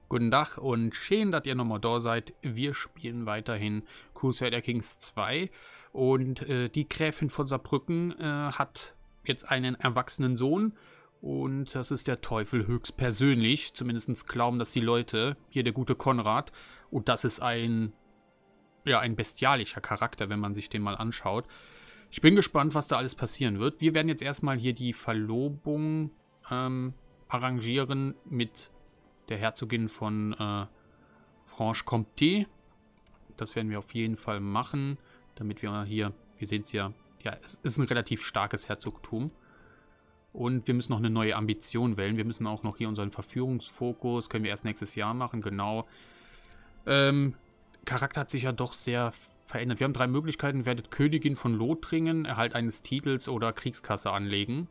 Guten Tag und schön, dass ihr nochmal da seid. Wir spielen weiterhin Crusader Kings 2 und die Gräfin von Saarbrücken hat jetzt einen erwachsenen Sohn und das ist der Teufel höchstpersönlich. Zumindest glauben das die Leute. Hier der gute Konrad und das ist ein bestialischer Charakter, wenn man sich den mal anschaut. Ich bin gespannt, was da alles passieren wird. Wir werden jetzt erstmal hier die Verlobung arrangieren mit der Herzogin von Franche-Comté. Das werden wir auf jeden Fall machen, damit wir hier, wir sehen es ja, es ist ein relativ starkes Herzogtum. Und wir müssen noch eine neue Ambition wählen. Wir müssen auch noch hier unseren Verführungsfokus, können wir erst nächstes Jahr machen, genau. Charakter hat sich ja doch sehr verändert. Wir haben 3 Möglichkeiten. Werdet Königin von Lothringen, Erhalt eines Titels oder Kriegskasse anlegen.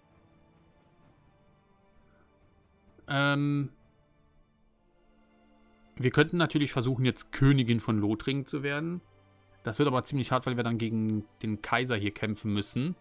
Wir könnten natürlich versuchen, jetzt Königin von Lothringen zu werden. Das wird aber ziemlich hart, weil wir dann gegen den Kaiser hier kämpfen müssen.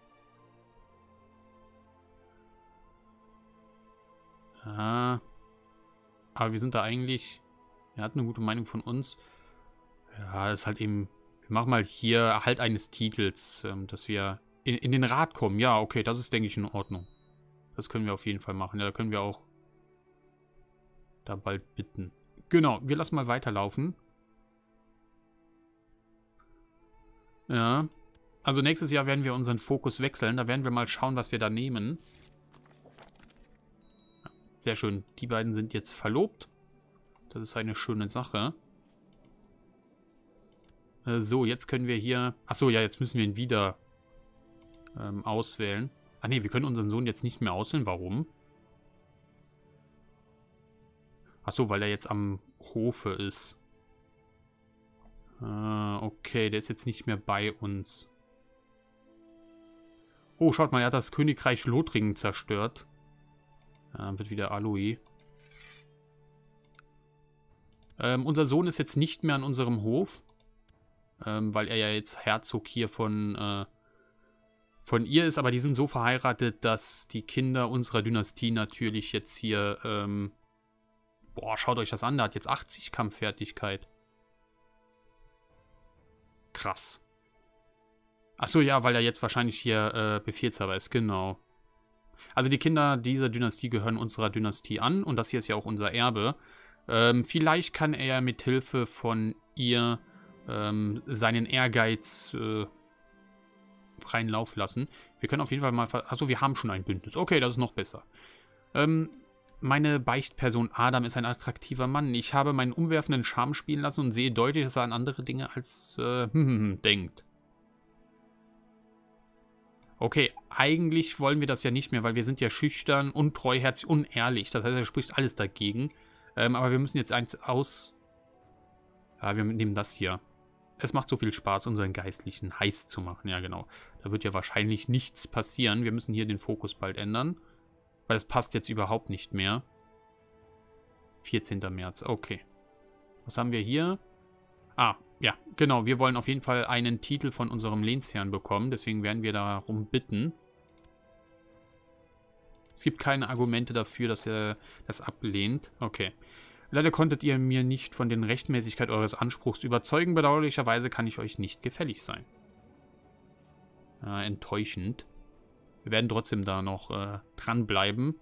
Ja. Aber wir sind da eigentlich... Er hat eine gute Meinung von uns. Ja, das ist halt eben... Wir machen mal hier Erhalt eines Titels, dass wir in den Rat kommen. Ja, okay, das ist, denke ich, in Ordnung. Das können wir auf jeden Fall machen. Ja, da können wir auch da bald bitten. Genau, wir lassen mal weiterlaufen. Ja. Also nächstes Jahr werden wir unseren Fokus wechseln. Da werden wir mal schauen, was wir da nehmen. Sehr schön. Die beiden sind jetzt verlobt. Das ist eine schöne Sache. So, jetzt können wir hier... Achso, ja, jetzt müssen wir ihn wieder auswählen. Ah ne, wir können unseren Sohn jetzt nicht mehr auswählen. Warum? Achso, weil er jetzt am Hofe ist. Okay, der ist jetzt nicht mehr bei uns. Oh, schaut mal, er hat das Königreich Lothringen zerstört. Dann wird wieder Alois. Unser Sohn ist jetzt nicht mehr an unserem Hof. Weil er ja jetzt Herzog hier von ihr ist. Aber die sind so verheiratet, dass die Kinder unserer Dynastie natürlich jetzt hier... boah, schaut euch das an. Der hat jetzt 80 Kampffertigkeit. Krass. Achso, ja, weil er jetzt wahrscheinlich hier Befehlshaber ist. Genau. Also die Kinder dieser Dynastie gehören unserer Dynastie an. Und das hier ist ja auch unser Erbe. Vielleicht kann er mit Hilfe von ihr seinen Ehrgeiz freien Lauf lassen. Wir können auf jeden Fall mal... Achso, wir haben schon ein Bündnis. Okay, das ist noch besser. Meine Beichtperson Adam ist ein attraktiver Mann. Ich habe meinen umwerfenden Charme spielen lassen und sehe deutlich, dass er an andere Dinge als denkt. Okay, eigentlich wollen wir das ja nicht mehr, weil wir sind ja schüchtern, untreuherzig, unehrlich. Das heißt, er spricht alles dagegen. Aber wir müssen jetzt eins aus... Ja, wir nehmen das hier. Es macht so viel Spaß, unseren Geistlichen heiß zu machen. Ja, genau. Da wird ja wahrscheinlich nichts passieren. Wir müssen hier den Fokus bald ändern. Weil es passt jetzt überhaupt nicht mehr. 14. März, okay. Was haben wir hier? Ah, ja, genau. Wir wollen auf jeden Fall einen Titel von unserem Lehnsherrn bekommen. Deswegen werden wir darum bitten. Es gibt keine Argumente dafür, dass er das ablehnt. Okay. Leider konntet ihr mir nicht von der Rechtmäßigkeit eures Anspruchs überzeugen. Bedauerlicherweise kann ich euch nicht gefällig sein. Enttäuschend. Wir werden trotzdem da noch dranbleiben.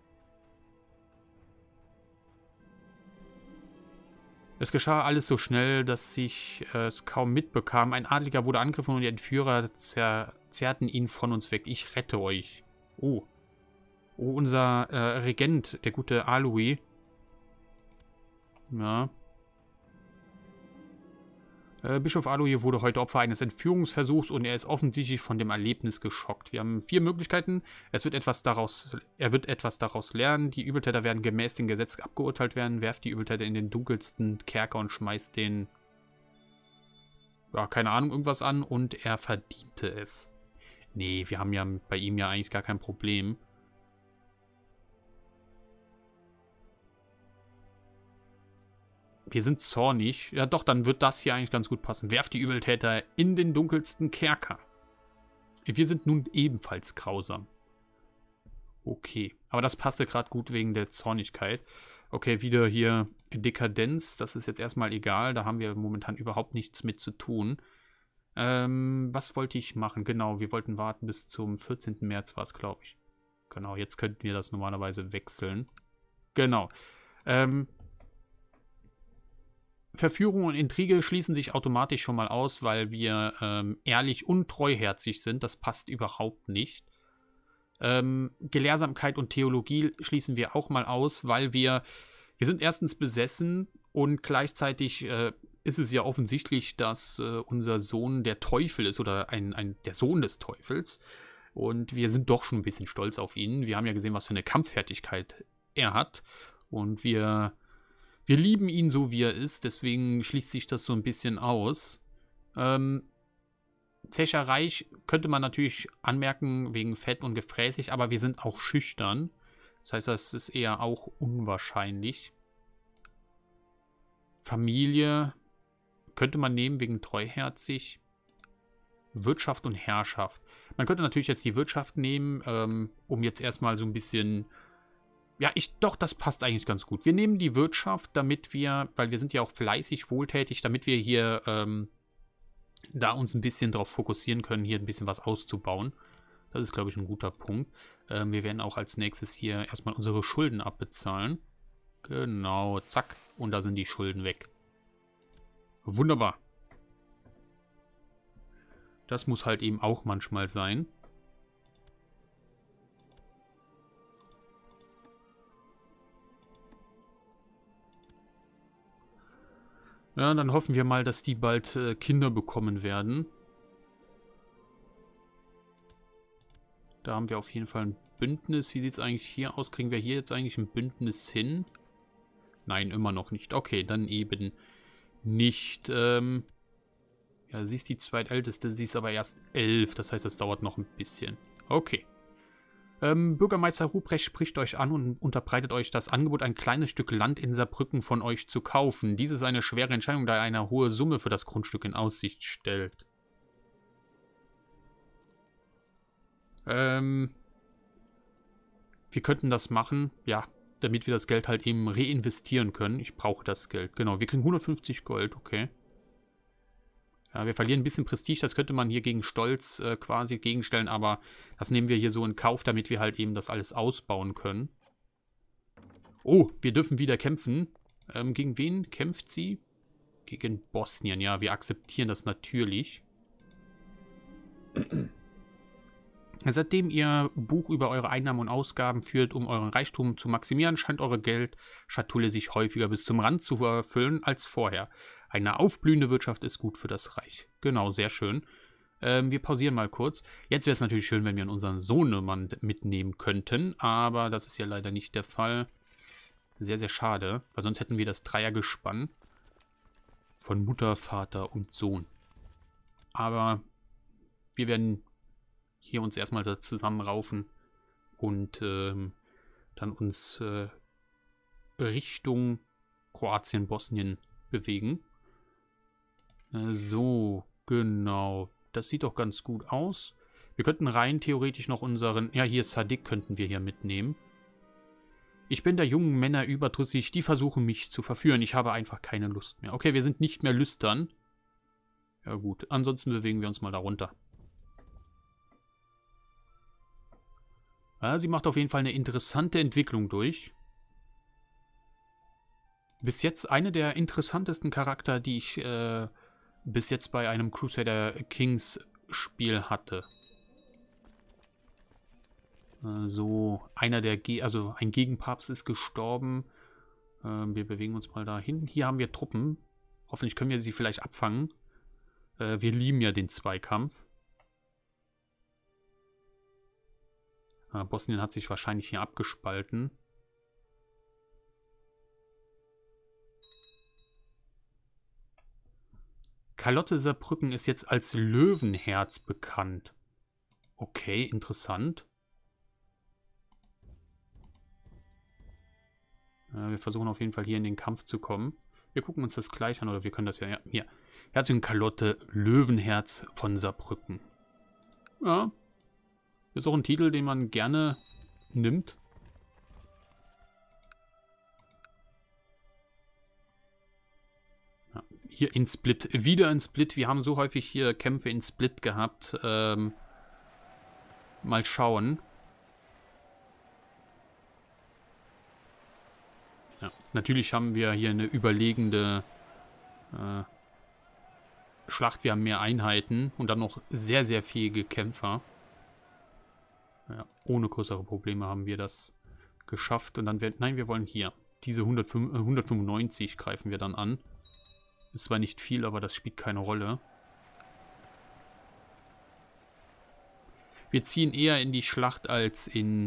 Es geschah alles so schnell, dass ich es kaum mitbekam. Ein Adliger wurde angegriffen und die Entführer zerrten ihn von uns weg. Ich rette euch. Oh. Oh, unser Regent, der gute Alois. Ja. Bischof Alois wurde heute Opfer eines Entführungsversuchs und er ist offensichtlich von dem Erlebnis geschockt. Wir haben 4 Möglichkeiten. Er wird etwas daraus lernen. Die Übeltäter werden gemäß dem Gesetz abgeurteilt werden. Werft die Übeltäter in den dunkelsten Kerker und schmeißt den... Ja, keine Ahnung, irgendwas an. Und er verdiente es. Nee, wir haben ja bei ihm ja eigentlich gar kein Problem. Wir sind zornig. Ja doch, dann wird das hier eigentlich ganz gut passen. Werft die Übeltäter in den dunkelsten Kerker. Wir sind nun ebenfalls grausam. Okay, aber das passte gerade gut wegen der Zornigkeit. Okay, wieder hier Dekadenz. Das ist jetzt erstmal egal. Da haben wir momentan überhaupt nichts mit zu tun. Was wollte ich machen? Genau, wir wollten warten bis zum 14. März war es, glaube ich. Genau, jetzt könnten wir das normalerweise wechseln. Genau. Verführung und Intrige schließen sich automatisch schon mal aus, weil wir ehrlich und treuherzig sind. Das passt überhaupt nicht. Gelehrsamkeit und Theologie schließen wir auch mal aus, weil wir sind erstens besessen und gleichzeitig ist es ja offensichtlich, dass unser Sohn der Teufel ist oder der Sohn des Teufels. Und wir sind doch schon ein bisschen stolz auf ihn. Wir haben ja gesehen, was für eine Kampffertigkeit er hat. Und wir lieben ihn so, wie er ist. Deswegen schließt sich das so ein bisschen aus. Zecher Reich könnte man natürlich anmerken wegen fett und gefräßig, aber wir sind auch schüchtern. Das heißt, das ist eher auch unwahrscheinlich. Familie könnte man nehmen wegen treuherzig. Wirtschaft und Herrschaft. Man könnte natürlich jetzt die Wirtschaft nehmen, um jetzt erstmal so ein bisschen... Ja, doch, das passt eigentlich ganz gut. Wir nehmen die Wirtschaft, damit wir, weil wir sind ja auch fleißig wohltätig, damit wir hier da uns ein bisschen drauf fokussieren können, hier ein bisschen was auszubauen. Das ist, glaube ich, ein guter Punkt. Wir werden auch als nächstes hier erstmal unsere Schulden abbezahlen. Genau, zack. Und da sind die Schulden weg. Wunderbar. Das muss halt eben auch manchmal sein. Ja, dann hoffen wir mal, dass die bald Kinder bekommen werden. Da haben wir auf jeden Fall ein Bündnis. Wie sieht es eigentlich hier aus? Kriegen wir hier jetzt eigentlich ein Bündnis hin? Nein, immer noch nicht. Okay, dann eben nicht. Ja, sie ist die zweitälteste, sie ist aber erst 11. Das heißt, das dauert noch ein bisschen. Okay. Bürgermeister Ruprecht spricht euch an und unterbreitet euch das Angebot, ein kleines Stück Land in Saarbrücken von euch zu kaufen. Dies ist eine schwere Entscheidung, da er eine hohe Summe für das Grundstück in Aussicht stellt. Wir könnten das machen, ja, damit wir das Geld halt eben reinvestieren können. Ich brauche das Geld, genau. Wir kriegen 150 Gold, okay. Ja, wir verlieren ein bisschen Prestige, das könnte man hier gegen Stolz quasi gegenstellen, aber das nehmen wir hier so in Kauf, damit wir halt eben das alles ausbauen können. Oh, wir dürfen wieder kämpfen. Gegen wen kämpft sie? Gegen Bosnien, ja, wir akzeptieren das natürlich. Seitdem ihr Buch über eure Einnahmen und Ausgaben führt, um euren Reichtum zu maximieren, scheint eure Geldschatulle sich häufiger bis zum Rand zu erfüllen als vorher. Eine aufblühende Wirtschaft ist gut für das Reich. Genau, sehr schön. Wir pausieren mal kurz. Jetzt wäre es natürlich schön, wenn wir unseren Sohnemann mitnehmen könnten, aber das ist ja leider nicht der Fall. Sehr, sehr schade, weil sonst hätten wir das Dreiergespann von Mutter, Vater und Sohn. Aber wir werden hier uns erstmal da zusammenraufen und dann uns Richtung Kroatien, Bosnien bewegen. So, genau. Das sieht doch ganz gut aus. Wir könnten rein theoretisch noch unseren... Ja, hier Sadik könnten wir hier mitnehmen. Ich bin der jungen Männer überdrüssig, die versuchen mich zu verführen. Ich habe einfach keine Lust mehr. Okay, wir sind nicht mehr lüstern. Ja gut, ansonsten bewegen wir uns mal da runter. Ja, sie macht auf jeden Fall eine interessante Entwicklung durch. Bis jetzt eine der interessantesten Charakter, die ich bis jetzt bei einem Crusader Kings Spiel hatte. So, ein Gegenpapst ist gestorben. Wir bewegen uns mal dahin. Hier haben wir Truppen. Hoffentlich können wir sie vielleicht abfangen. Wir lieben ja den Zweikampf. Bosnien hat sich wahrscheinlich hier abgespalten. Charlotte Saarbrücken ist jetzt als Löwenherz bekannt. Okay, interessant. Wir versuchen auf jeden Fall hier in den Kampf zu kommen. Wir gucken uns das gleich an, oder wir können das ja... Hier. Herzogin Charlotte Löwenherz von Saarbrücken. Ja. Ist auch ein Titel, den man gerne nimmt. hier in Split. Wieder in Split. Wir haben so häufig hier Kämpfe in Split gehabt. Mal schauen. Ja, natürlich haben wir hier eine überlegende Schlacht. Wir haben mehr Einheiten und dann noch sehr, sehr fähige Kämpfer. Ja, ohne größere Probleme haben wir das geschafft. Und dann nein, wir wollen hier. Diese 195 greifen wir dann an. Ist zwar nicht viel, aber das spielt keine Rolle. Wir ziehen eher in die Schlacht als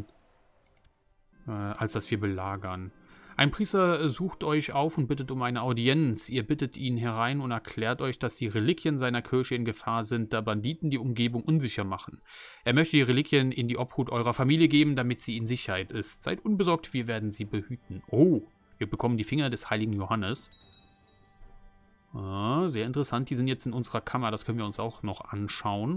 dass wir belagern. Ein Priester sucht euch auf und bittet um eine Audienz. Ihr bittet ihn herein und erklärt euch, dass die Reliquien seiner Kirche in Gefahr sind, da Banditen die Umgebung unsicher machen. Er möchte die Reliquien in die Obhut eurer Familie geben, damit sie in Sicherheit ist. Seid unbesorgt, wir werden sie behüten. Oh, wir bekommen die Finger des heiligen Johannes. Ah, sehr interessant, die sind jetzt in unserer Kammer, das können wir uns auch noch anschauen.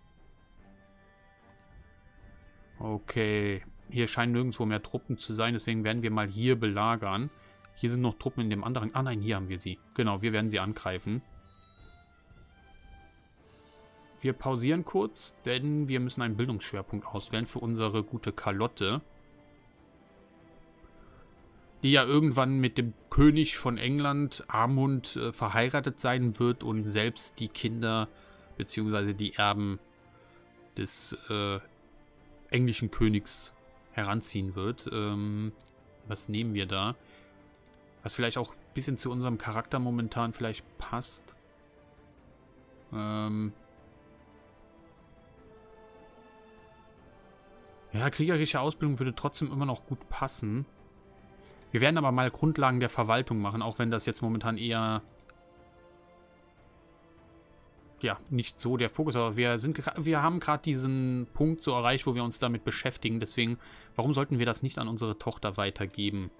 Okay. Hier scheinen nirgendwo mehr Truppen zu sein, deswegen werden wir mal hier belagern. Hier sind noch Truppen in dem anderen... Ah nein, hier haben wir sie. Genau, wir werden sie angreifen. Wir pausieren kurz, denn wir müssen einen Bildungsschwerpunkt auswählen für unsere gute Carlotte. Die ja irgendwann mit dem König von England, Armund, verheiratet sein wird und selbst die Kinder bzw. die Erben des englischen Königs heranziehen wird. Was nehmen wir da? Was vielleicht auch ein bisschen zu unserem Charakter momentan vielleicht passt. Ja, kriegerische Ausbildung würde trotzdem immer noch gut passen. Wir werden aber mal Grundlagen der Verwaltung machen, auch wenn das jetzt momentan eher... ja, nicht so der Fokus, aber wir haben gerade diesen Punkt so erreicht, wo wir uns damit beschäftigen. Deswegen, warum sollten wir das nicht an unsere Tochter weitergeben?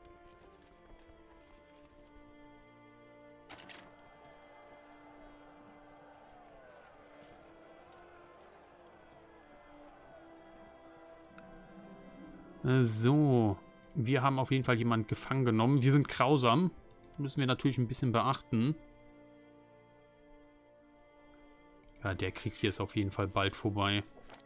So, wir haben auf jeden Fall jemanden gefangen genommen. Wir sind grausam. Müssen wir natürlich ein bisschen beachten. Ja, der Krieg hier ist auf jeden Fall bald vorbei.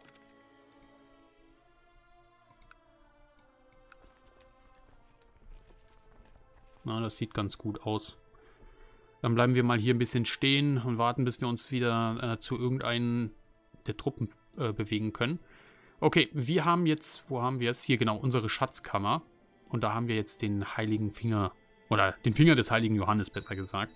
Na, das sieht ganz gut aus. Dann bleiben wir mal hier ein bisschen stehen und warten, bis wir uns wieder zu irgendeinen der Truppen bewegen können. Okay, wir haben jetzt, wo haben wir es? Hier genau, unsere Schatzkammer. Und da haben wir jetzt den heiligen Finger, oder den Finger des heiligen Johannes, besser gesagt.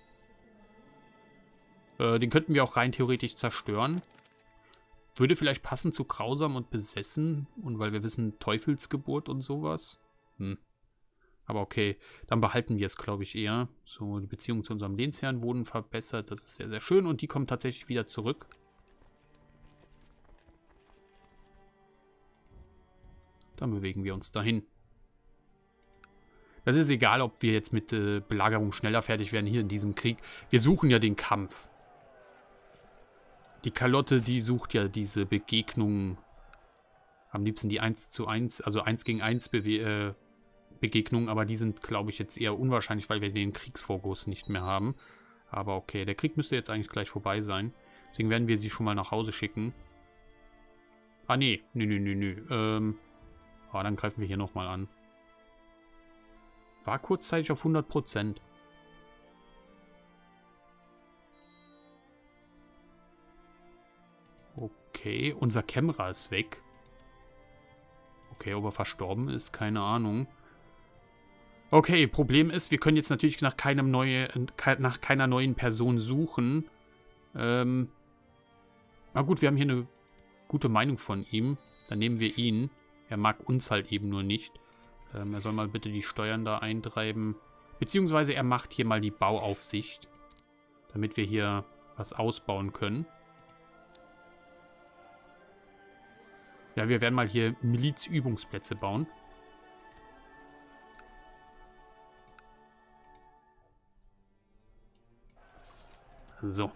Den könnten wir auch rein theoretisch zerstören. Würde vielleicht passen zu grausam und besessen. Und weil wir wissen, Teufelsgeburt und sowas. Aber okay, dann behalten wir es, glaube ich, eher. So, die Beziehungen zu unserem Lehnsherrn wurden verbessert. Das ist sehr, sehr schön. Und die kommen tatsächlich wieder zurück. Dann bewegen wir uns dahin. Das ist egal, ob wir jetzt mit Belagerung schneller fertig werden hier in diesem Krieg. Wir suchen ja den Kampf. Die Carlotte, die sucht ja diese Begegnungen. Am liebsten die 1:1, also 1 gegen 1 Begegnungen. Aber die sind, glaube ich, jetzt eher unwahrscheinlich, weil wir den Kriegsfokus nicht mehr haben. Aber okay, der Krieg müsste jetzt eigentlich gleich vorbei sein. Deswegen werden wir sie schon mal nach Hause schicken. Ah, nee. Nö. Aber dann greifen wir hier nochmal an. War kurzzeitig auf 100%. Okay, unser Kämmerer ist weg. Okay, ob er verstorben ist, keine Ahnung. Okay, Problem ist, wir können jetzt natürlich nach keiner neuen Person suchen. Na gut, wir haben hier eine gute Meinung von ihm. Dann nehmen wir ihn. Er mag uns halt eben nur nicht. Er soll mal bitte die Steuern da eintreiben. Beziehungsweise er macht hier mal die Bauaufsicht. Damit wir hier was ausbauen können. Ja, wir werden mal hier Milizübungsplätze bauen. So.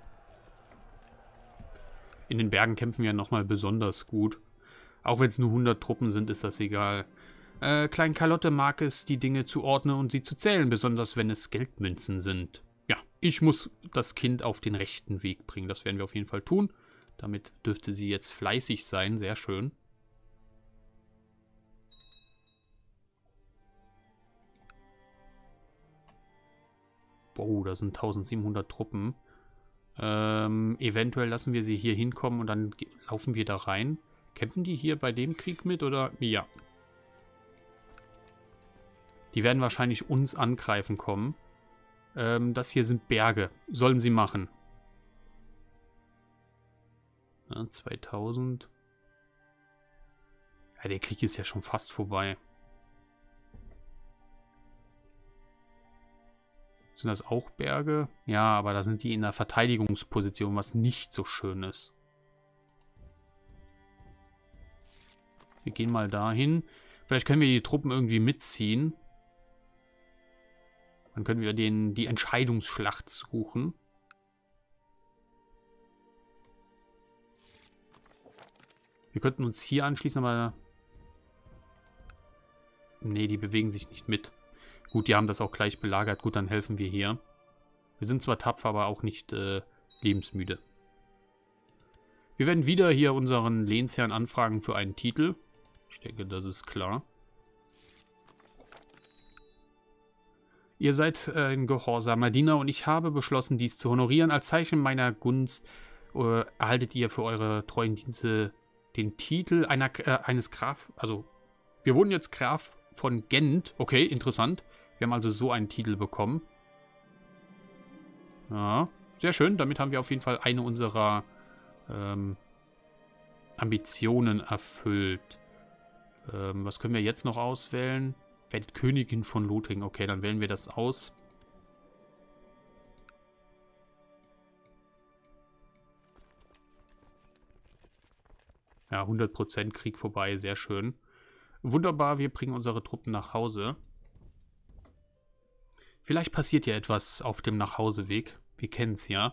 In den Bergen kämpfen wir nochmal besonders gut. Auch wenn es nur 100 Truppen sind, ist das egal. Klein Carlotte mag es, die Dinge zu ordnen und sie zu zählen, besonders wenn es Geldmünzen sind. Ja, ich muss das Kind auf den rechten Weg bringen. Das werden wir auf jeden Fall tun. Damit dürfte sie jetzt fleißig sein. Sehr schön. Boah, da sind 1700 Truppen. Eventuell lassen wir sie hier hinkommen und dann laufen wir da rein. Kämpfen die hier bei dem Krieg mit oder? Ja. Die werden wahrscheinlich uns angreifen kommen. Das hier sind Berge. Sollen sie machen. Ja, 2000. Ja, der Krieg ist ja schon fast vorbei. Sind das auch Berge? Ja, aber da sind die in der Verteidigungsposition, was nicht so schön ist. Wir gehen mal dahin. Vielleicht können wir die Truppen irgendwie mitziehen. Dann können wir die Entscheidungsschlacht suchen. Wir könnten uns hier anschließen, aber... Nee, die bewegen sich nicht mit. Gut, die haben das auch gleich belagert. Gut, dann helfen wir hier. Wir sind zwar tapfer, aber auch nicht lebensmüde. Wir werden wieder hier unseren Lehnsherrn anfragen für einen Titel. Ich denke, das ist klar. Ihr seid ein gehorsamer Diener und ich habe beschlossen, dies zu honorieren. Als Zeichen meiner Gunst erhaltet ihr für eure treuen Dienste den Titel eines Graf... Also, wir wurden jetzt Graf von Gent. Okay, interessant. Wir haben also so einen Titel bekommen. Ja, sehr schön. Damit haben wir auf jeden Fall eine unserer Ambitionen erfüllt. Was können wir jetzt noch auswählen? Werdet Königin von Lothringen. Okay, dann wählen wir das aus. Ja, 100% Krieg vorbei. Sehr schön. Wunderbar, wir bringen unsere Truppen nach Hause. Vielleicht passiert ja etwas auf dem Nachhauseweg. Wir kennen es ja.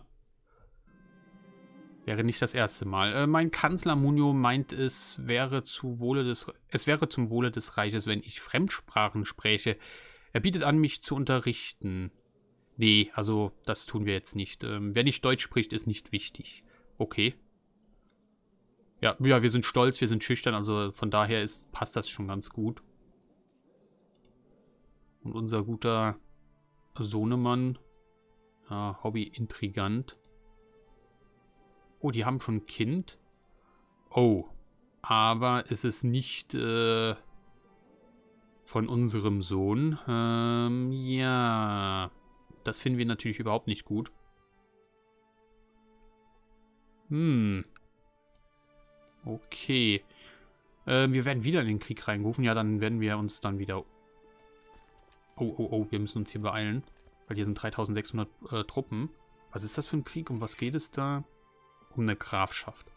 Wäre nicht das erste Mal. Mein Kanzler Munio meint, es wäre zum Wohle des Reiches, wenn ich Fremdsprachen spräche. Er bietet an, mich zu unterrichten. Nee, also das tun wir jetzt nicht. Wer nicht Deutsch spricht, ist nicht wichtig. Okay. Ja, wir sind stolz, wir sind schüchtern, also von daher passt das schon ganz gut. Und unser guter Sohnemann, ja, Hobby-Intrigant. Oh, die haben schon ein Kind. Oh, aber es ist nicht von unserem Sohn. Ja, das finden wir natürlich überhaupt nicht gut. Okay. Wir werden wieder in den Krieg reingerufen. Ja, dann werden wir uns dann wieder... Oh, wir müssen uns hier beeilen. Weil hier sind 3600 Truppen. Was ist das für ein Krieg? Um was geht es da? Um eine Grafschaft.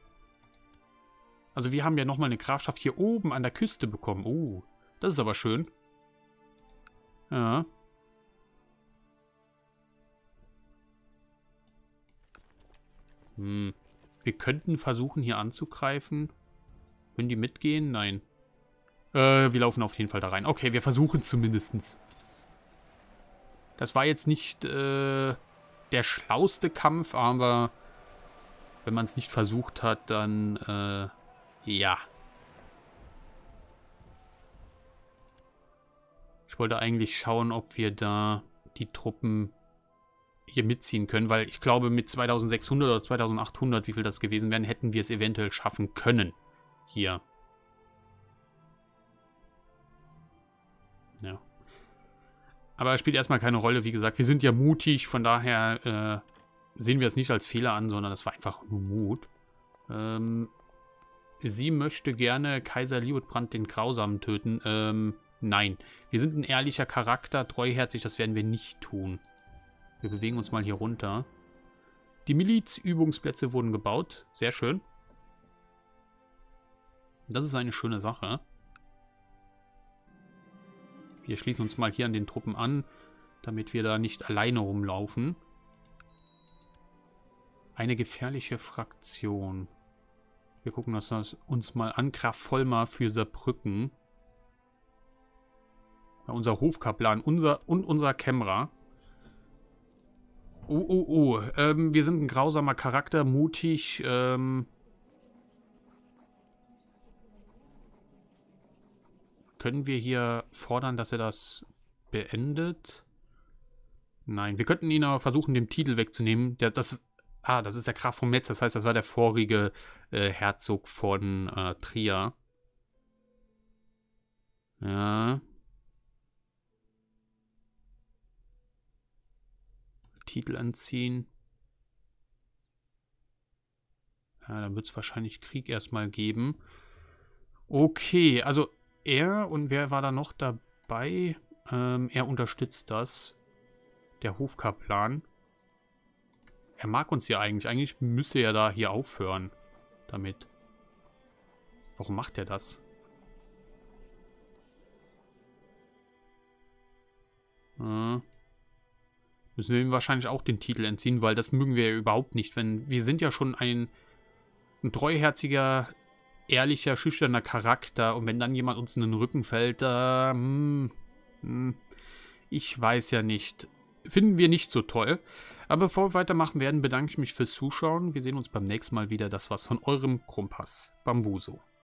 Also wir haben ja nochmal eine Grafschaft hier oben an der Küste bekommen. Oh, das ist aber schön. Ja. Wir könnten versuchen, hier anzugreifen. Können die mitgehen? Nein. Wir laufen auf jeden Fall da rein. Okay, wir versuchen es zumindest. Das war jetzt nicht der schlauste Kampf, aber wenn man es nicht versucht hat, dann ja. Ich wollte eigentlich schauen, ob wir da die Truppen hier mitziehen können, weil ich glaube, mit 2600 oder 2800, wie viel das gewesen wären, hätten wir es eventuell schaffen können. Hier. Ja. Aber es spielt erstmal keine Rolle, wie gesagt. Wir sind ja mutig, von daher sehen wir es nicht als Fehler an, sondern das war einfach nur Mut. Sie möchte gerne Kaiser Liutprand den Grausamen töten. Nein. Wir sind ein ehrlicher Charakter, treuherzig, das werden wir nicht tun. Wir bewegen uns mal hier runter. Die Milizübungsplätze wurden gebaut. Sehr schön. Das ist eine schöne Sache. Wir schließen uns mal hier an den Truppen an, damit wir da nicht alleine rumlaufen. Eine gefährliche Fraktion. Wir gucken das uns mal an. Graf Vollmar für Saarbrücken. Ja, unser Hofkaplan und unser Kämmerer. Wir sind ein grausamer Charakter, mutig. Können wir hier fordern, dass er das beendet? Nein, wir könnten ihn aber versuchen, den Titel wegzunehmen. Das ist der Graf von Metz, das heißt, das war der vorige Herzog von Trier. Ja. Titel entziehen. Ja, dann wird es wahrscheinlich Krieg erstmal geben. Okay, also er und wer war da noch dabei? Er unterstützt das. Der Hofkaplan. Er mag uns ja eigentlich. Eigentlich müsste er da hier aufhören damit. Warum macht er das? Müssen wir ihm wahrscheinlich auch den Titel entziehen, weil das mögen wir ja überhaupt nicht. Wir sind ja schon ein treuherziger, ehrlicher, schüchterner Charakter und wenn dann jemand uns in den Rücken fällt, ich weiß ja nicht. Finden wir nicht so toll. Aber bevor wir weitermachen werden, bedanke ich mich fürs Zuschauen. Wir sehen uns beim nächsten Mal wieder. Das war's von eurem Krumpass Bambuso.